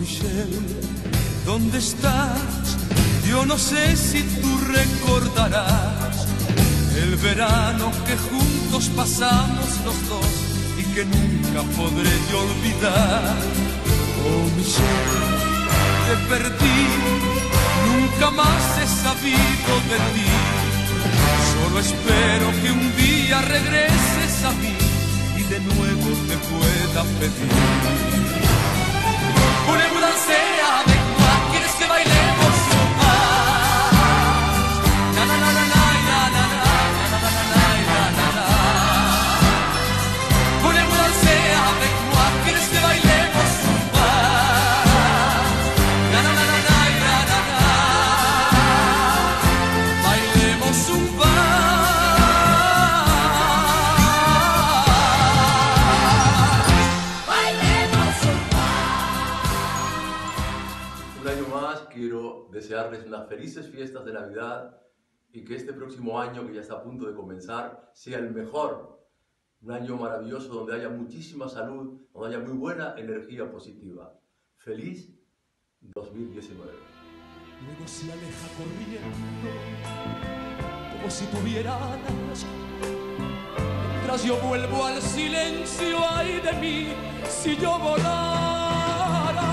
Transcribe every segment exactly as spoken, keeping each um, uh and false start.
Michelle, ¿dónde estás? Yo no sé si tú recordarás el verano que juntos pasamos los dos y que nunca podré yo olvidar. Oh Michelle, te perdí, nunca más he sabido de ti. Solo espero que un día regreses a mí y de nuevo te pueda pedir. Voulez-vous danser avec moi? ¿Quieres que bailemos más? Na na na na na na na na na na na na. Voulez-vous danser avec moi? ¿Quieres que bailemos más? Na na na na na na na. Bailemos un vals. Un año más quiero desearles unas felices fiestas de Navidad y que este próximo año, que ya está a punto de comenzar, sea el mejor. Un año maravilloso donde haya muchísima salud, donde haya muy buena energía positiva. Feliz dos mil diecinueve. Luego se aleja corriendo como si tuviera alas. Mientras yo vuelvo al silencio, ay de mí si yo volara.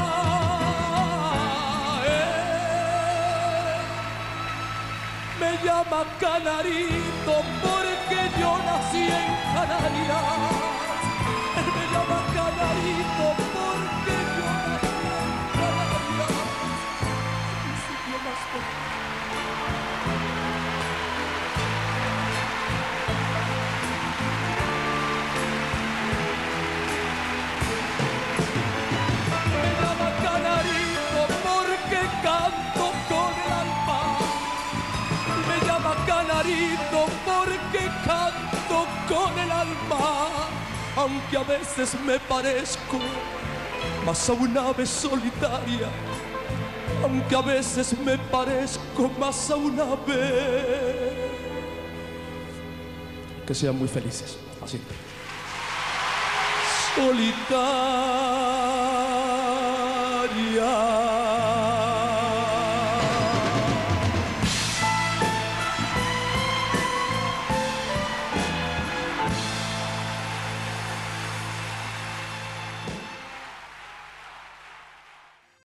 Él me llama Canarito porque yo nací en Canarias. Él me llama Canarito porque yo nací en Canarias. Un sitio más bonito. Me llama Canarito porque canto con el alma. Me llama Canarito porque canto con el alma. Aunque a veces me parezco más a una ave solitaria, aunque a veces me parezco más a una ave. Que sean muy felices, así. Solitaria.